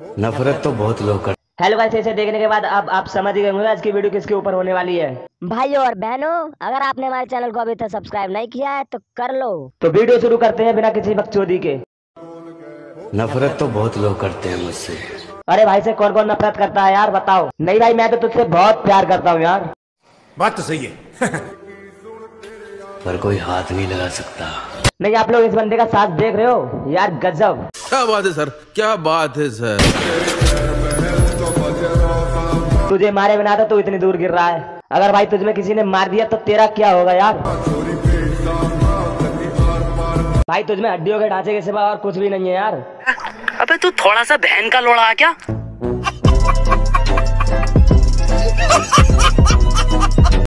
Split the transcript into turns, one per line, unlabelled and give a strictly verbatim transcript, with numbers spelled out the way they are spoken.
नफरत तो बहुत लोग कर।
हेलो गाइस, ऐसे देखने के बाद अब आप समझ गए होंगे आज की वीडियो किसके ऊपर होने वाली है।
भाइयों और बहनों, अगर आपने हमारे चैनल को अभी तक सब्सक्राइब नहीं किया है तो कर लो।
तो वीडियो शुरू करते हैं बिना किसी बकचोदी के।
नफरत तो बहुत लोग करते हैं मुझसे।
अरे भाई से कौन कौन नफरत करता है यार, बताओ। नहीं भाई, मैं तो तुझसे बहुत प्यार करता हूँ यार।
बात तो सही है।
पर कोई हाथ नहीं लगा सकता।
नहीं, आप लोग इस बंदे का साथ देख रहे हो यार, गजब।
क्या बात है सर, क्या बात है सर।
तुझे मारे बिना तो तू इतनी दूर गिर रहा है। अगर भाई तुझमें किसी ने मार दिया तो तेरा क्या होगा यार। भाई तुझमें हड्डियों के ढांचे के सिवा और कुछ भी नहीं है यार।
अबे तू थोड़ा सा बहन का लोड़ा क्या।